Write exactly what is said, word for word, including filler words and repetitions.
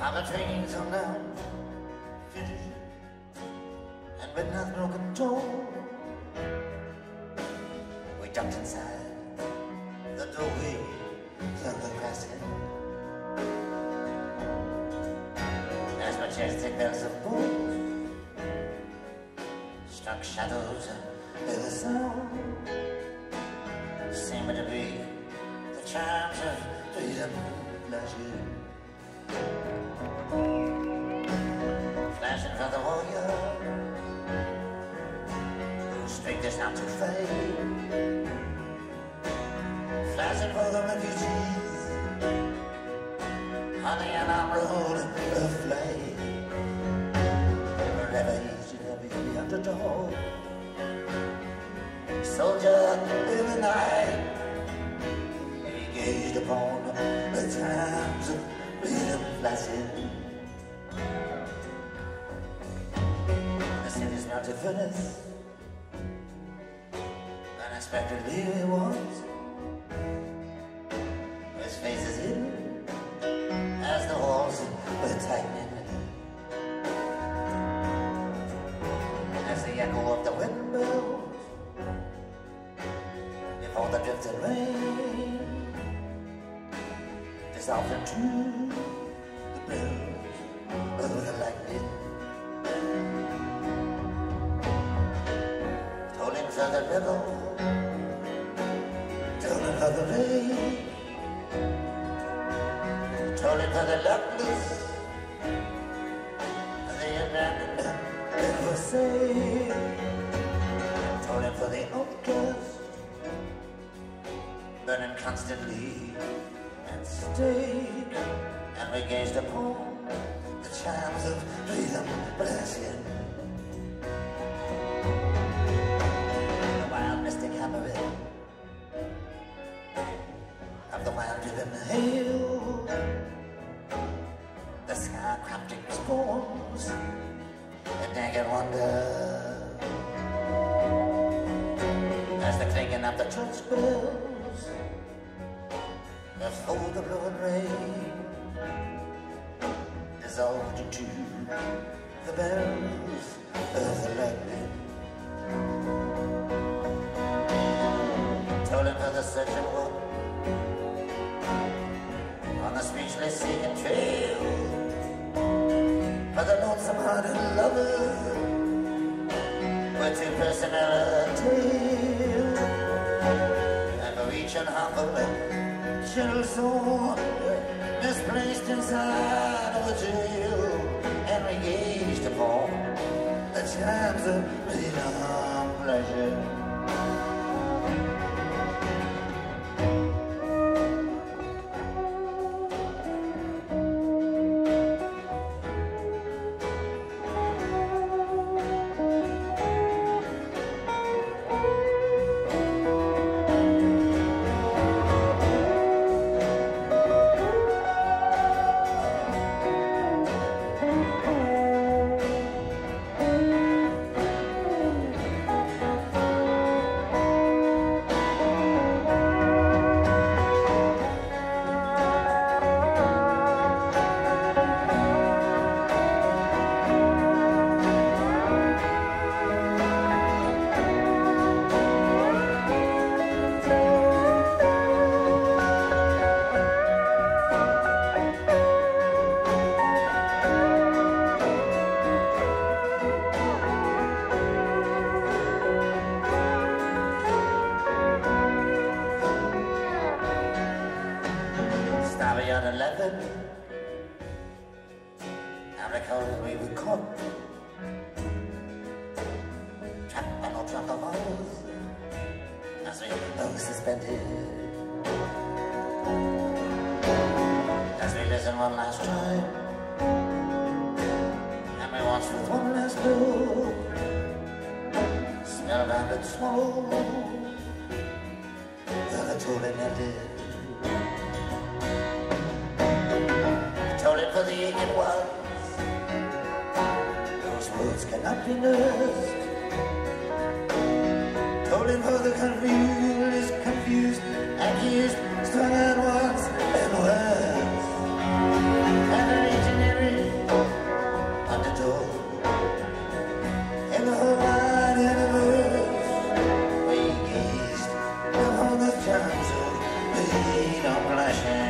How the trains on down finished, and midnight broken toll. We ducked inside the doorway of the crossing. As majestic bells of bulls struck shadows in the sound, seemed to be the chimes of freedom pleasure. Flashing for the warrior whose strength is not to fade, flashing for the refugees on the unarmed road of flame. Wherever he should ever be underdog, soldier in the night, he gazed upon the times of freedom flashing. The city's melted furnace, unexpectedly it was. His face is hidden as the walls were tightening, as the echo of the windmills before the drifted rain dissolved into the billows of the lightning. Tolling for the river, tolling for the rain, tolling for the luckless, the abandoned and forsaken, tolling for the outcast, burning constantly at stake. And we gazed upon the chimes of freedom blessing. The wild mystic hammering of the wild-driven hail, the sky cryptic storms, the naked wonder, as the clinking of the church bells before the blowing rain dissolved into the bells of the lightning. Tolling for the searching one on the speechless seeking trail, for the lonesome-hearted lover with too personal a tale, and for each unhumble chill soul misplaced inside of a jail, and we gazed upon the chimes of freedom pleasure. eleven, I recall we were caught, trapped by no drop of ours, as we hung suspended, as we listened one last time, and we watched with one last look, spellbound and slow, the tolling ended. Tolling for the aching ones, those words cannot be nursed. Tolling for the confused, confused, accused, strung out ones and words. And the legendary Freedom blushing.